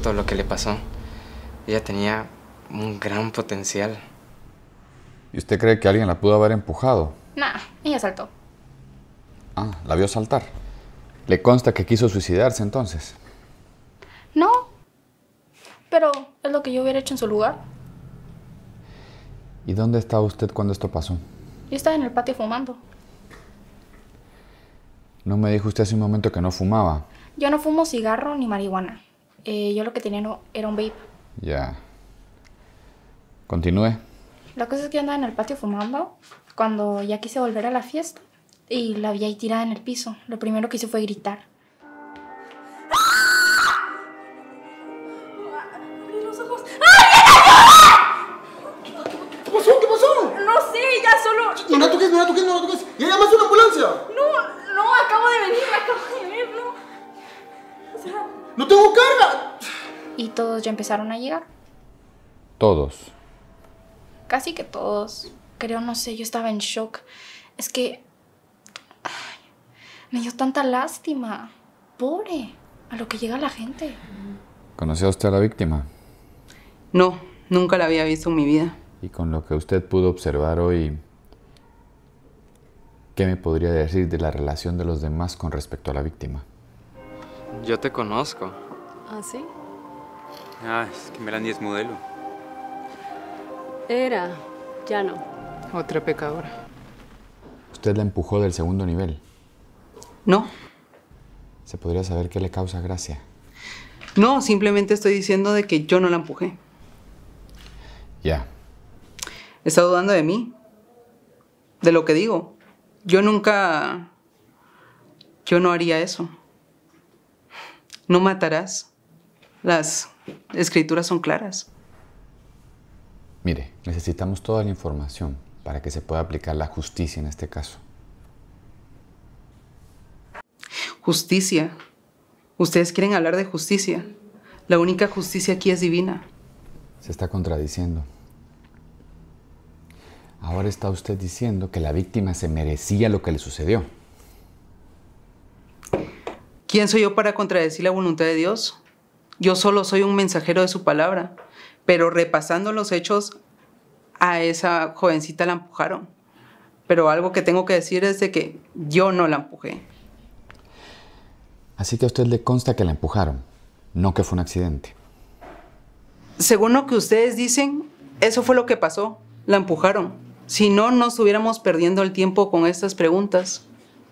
todo lo que le pasó. Ella tenía un gran potencial. ¿Y usted cree que alguien la pudo haber empujado? Nah, ella saltó. Ah, la vio saltar. ¿Le consta que quiso suicidarse entonces? No, pero es lo que yo hubiera hecho en su lugar. ¿Y dónde estaba usted cuando esto pasó? Yo estaba en el patio fumando. ¿No me dijo usted hace un momento que no fumaba? Yo no fumo cigarro ni marihuana. Yo lo que tenía era un vape. Ya. Continúe. La cosa es que yo andaba en el patio fumando cuando ya quise volver a la fiesta y la vi ahí tirada en el piso. Lo primero que hice fue gritar. ¡Abrí los ojos! ¿Qué pasó? ¿Qué pasó? No sé, ya solo... No la toques, no la toques, no la toques. ¡Ya llamas a una ambulancia! No, acabo de venir, no. O sea... ¡No tengo carga! Y todos ya empezaron a llegar. Todos. Casi que todos. Creo, no sé, yo estaba en shock. Es que... ay, me dio tanta lástima. Pobre. A lo que llega la gente. ¿Conocía usted a la víctima? No, nunca la había visto en mi vida. Y con lo que usted pudo observar hoy, ¿qué me podría decir de la relación de los demás con respecto a la víctima? Yo te conozco. ¿Ah, sí? Ah, es que Melanie es modelo. Era, ya no. Otra pecadora. Usted la empujó del segundo nivel. No, ¿Se podría saber qué le causa gracia? no, simplemente estoy diciendo de que yo no la empujé. Ya. Está dudando de mí, de lo que digo. Yo no haría eso. No matarás. Las escrituras son claras. Mire, necesitamos toda la información para que se pueda aplicar la justicia en este caso. Justicia. Ustedes quieren hablar de justicia. La única justicia aquí es divina. Se está contradiciendo. Ahora está usted diciendo que la víctima se merecía lo que le sucedió. ¿Quién soy yo para contradecir la voluntad de Dios? Yo solo soy un mensajero de su palabra. Pero repasando los hechos, a esa jovencita la empujaron. Pero algo que tengo que decir es de que yo no la empujé. Así que a usted le consta que la empujaron, no que fue un accidente. Según lo que ustedes dicen, eso fue lo que pasó. La empujaron. Si no, no estuviéramos perdiendo el tiempo con estas preguntas.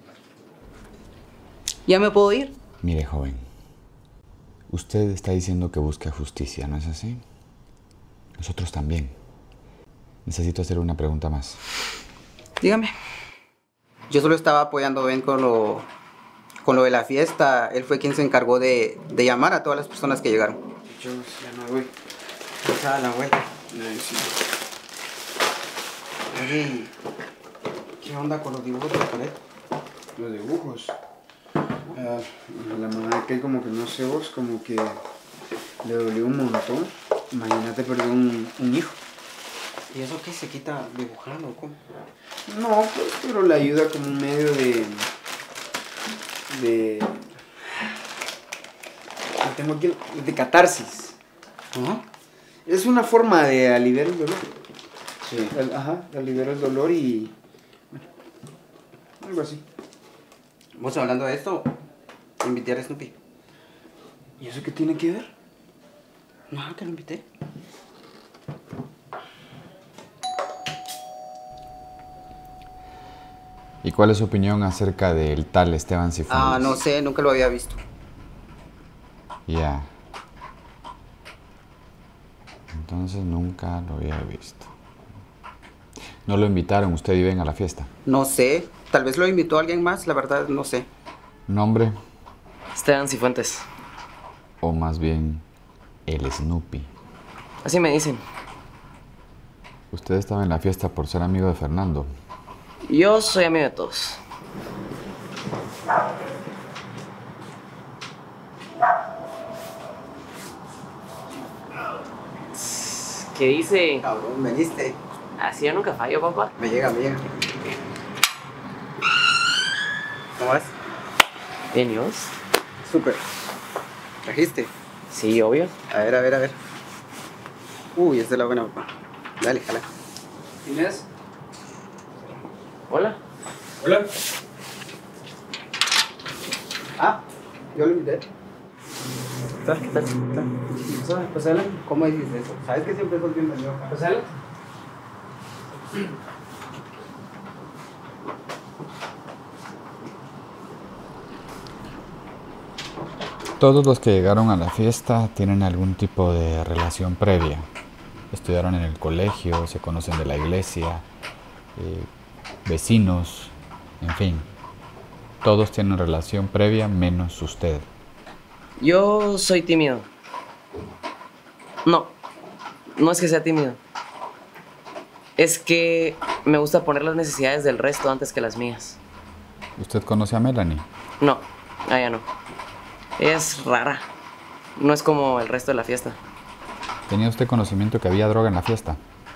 ¿Ya me puedo ir? Mire, joven, usted está diciendo que busca justicia, ¿no es así? Nosotros también. Necesito hacer una pregunta más. Dígame. Yo solo estaba apoyando a Ben con lo de la fiesta. Él fue quien se encargó de llamar a todas las personas que llegaron. Yo ya no voy. Pasada la vuelta. Sí. Oye, ¿qué onda con los dibujos de la pared? Los dibujos. La mamá de Kay como que no sé vos, como que le dolió un montón. Imagínate perdió un hijo. ¿Y eso qué se quita dibujando? ¿Cómo? No, pues, pero le ayuda como un medio de... Tengo aquí de catarsis. ¿Ah? Es una forma de aliviar el dolor. Sí. Ajá, de aliviar el dolor y... bueno, algo así. Vos hablando de esto, invité a Snoopy. ¿Y eso qué tiene que ver? No, que lo invité. ¿Y cuál es su opinión acerca del tal Esteban Cifuentes? Ah, no sé, nunca lo había visto. Ya. Entonces nunca lo había visto. ¿No lo invitaron? ¿Usted y ven a la fiesta? No sé, tal vez lo invitó alguien más, la verdad no sé. ¿Nombre? Esteban Cifuentes. O más bien, el Snoopy. Así me dicen. Usted estaba en la fiesta por ser amigo de Fernando. Yo soy amigo de todos. ¿Qué dice? Cabrón, veniste. Así yo nunca fallo, papá. Me llega. ¿Cómo vas? Bien, ¿y vos? Súper. ¿Trajiste? Sí, obvio. A ver, a ver, a ver. Uy, esta es la buena, papá. Dale, jala. Inés. Hola. Hola. Ah, yo lo invité. ¿Qué tal? Pasala. ¿Cómo dices eso? ¿Sabes que siempre sos bienvenido acá? Pasala. Todos los que llegaron a la fiesta tienen algún tipo de relación previa. Estudiaron en el colegio, se conocen de la iglesia, vecinos, en fin. Todos tienen relación previa menos usted. Yo soy tímido. No es que sea tímido. Es que me gusta poner las necesidades del resto antes que las mías. ¿Usted conoce a Melanie? No, ella no. Es rara. No es como el resto de la fiesta. ¿Tenía usted conocimiento que había droga en la fiesta?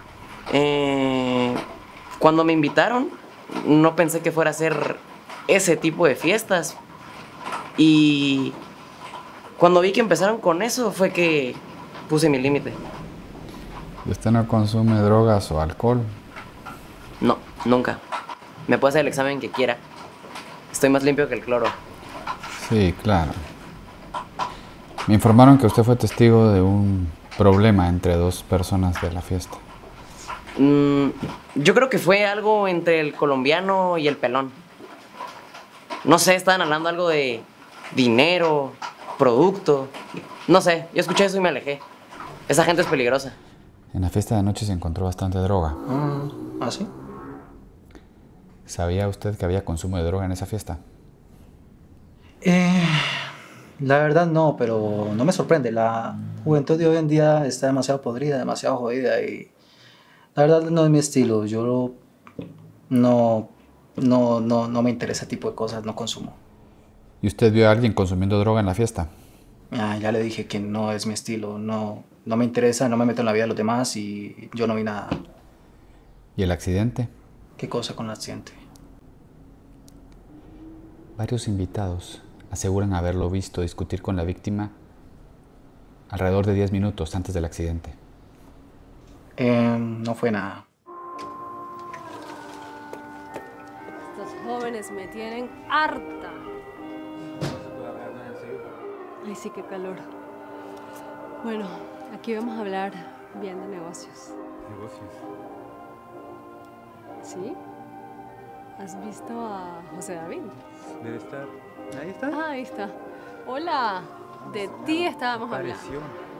Cuando me invitaron, no pensé que fuera a ser ese tipo de fiestas. Y cuando vi que empezaron con eso, fue que puse mi límite. ¿Y usted no consume drogas o alcohol? No, nunca. Me puede hacer el examen que quiera. Estoy más limpio que el cloro. Sí, claro. Me informaron que usted fue testigo de un problema entre dos personas de la fiesta. Yo creo que fue algo entre el colombiano y el pelón. No sé, estaban hablando algo de dinero, producto. No sé, yo escuché eso y me alejé. Esa gente es peligrosa. En la fiesta de anoche se encontró bastante droga. ¿Ah, sí? ¿Sabía usted que había consumo de droga en esa fiesta? La verdad no, pero no me sorprende. La juventud de hoy en día está demasiado podrida, demasiado jodida y la verdad no es mi estilo. Yo no me interesa ese tipo de cosas, no consumo. ¿Y usted vio a alguien consumiendo droga en la fiesta? Ya le dije que no es mi estilo, no me interesa, no me meto en la vida de los demás y yo no vi nada. ¿Y el accidente? ¿Qué cosa con el accidente? Varios invitados aseguran haberlo visto discutir con la víctima alrededor de 10 minutos antes del accidente. No fue nada. Estos jóvenes me tienen harta. Ay, sí, qué calor. Bueno, aquí vamos a hablar bien de negocios. ¿Negocios? ¿Sí? ¿Has visto a José David? Debe estar. Ahí está. Ah, ahí está. Hola, de ti estábamos hablando. Pareció.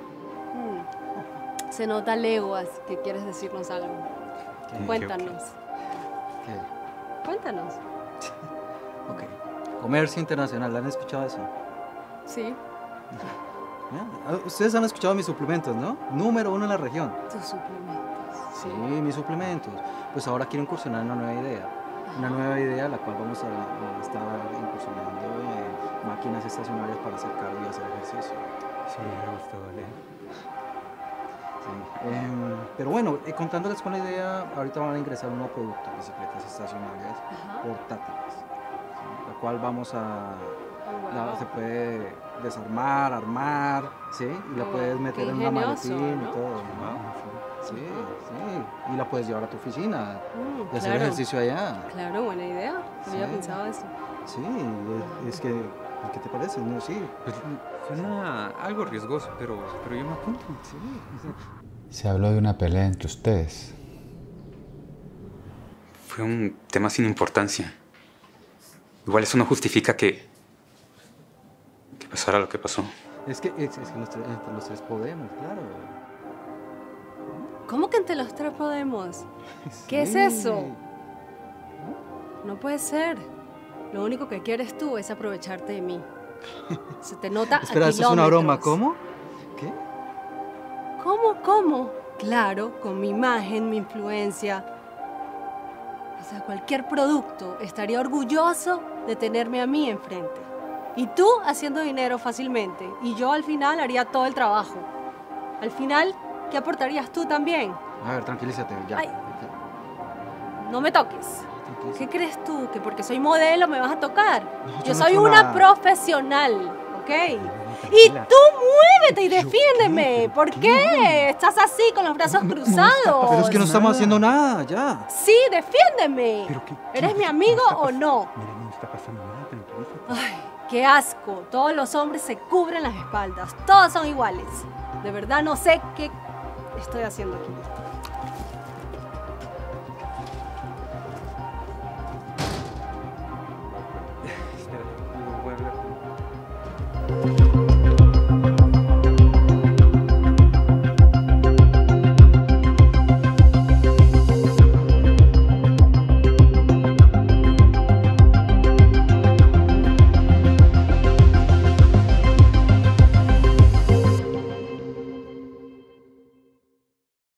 Se nota leguas que quieres decirnos algo. Cuéntanos. ¿Qué? Cuéntanos. Ok. Comercio internacional, ¿han escuchado eso? Sí, Ustedes han escuchado mis suplementos, ¿no? Número 1 en la región. tus suplementos. Sí, mis suplementos. Pues ahora quiero incursionar en una nueva idea. Una nueva idea la cual vamos a estar incursionando en máquinas estacionarias para hacer cardio y hacer ejercicio. Sí, me gusta, vale. Sí. Pero bueno, contándoles con la idea, ahorita van a ingresar un nuevo producto, bicicletas estacionarias portátiles, ¿sí? La cual vamos a... se puede desarmar, armar, ¿sí? Y la puedes meter en una maletín, ¿no? Y todo, ¿no? Sí, sí. Y la puedes llevar a tu oficina y hacer ejercicio allá. Claro, buena idea. No había pensado eso. Sí, es que, ¿qué te parece? No, sí. Pues suena algo riesgoso, pero yo me apunto. Sí. Se habló de una pelea entre ustedes. Fue un tema sin importancia. Igual eso no justifica que pasara lo que pasó. Es que entre los tres podemos, claro. ¿Cómo que entre los tres podemos? ¿Qué es eso? No puede ser. Lo único que quieres tú es aprovecharte de mí. Se te nota Espera, a ¿eso es una broma? kilómetros. ¿Cómo? ¿Qué? ¿Cómo? Claro, con mi imagen, mi influencia. O sea, cualquier producto estaría orgulloso de tenerme a mí enfrente. Y tú haciendo dinero fácilmente. Y yo al final haría todo el trabajo. Al final, ¿qué aportarías tú también? A ver, tranquilízate, ya. Ay. No me toques. ¿Qué crees tú? ¿Que porque soy modelo me vas a tocar? No, yo no soy he hecho una nada. profesional, ¿ok? Y tú muévete y defiéndeme. ¿Por qué? Estás así con los brazos cruzados. Pero es que no estamos haciendo nada, ya. Sí, defiéndeme. ¿Eres mi amigo o no? Mira, no está pasando nada, tranquilízate. Ay, qué asco. Todos los hombres se cubren las espaldas. Todos son iguales. De verdad no sé qué estoy haciendo aquí.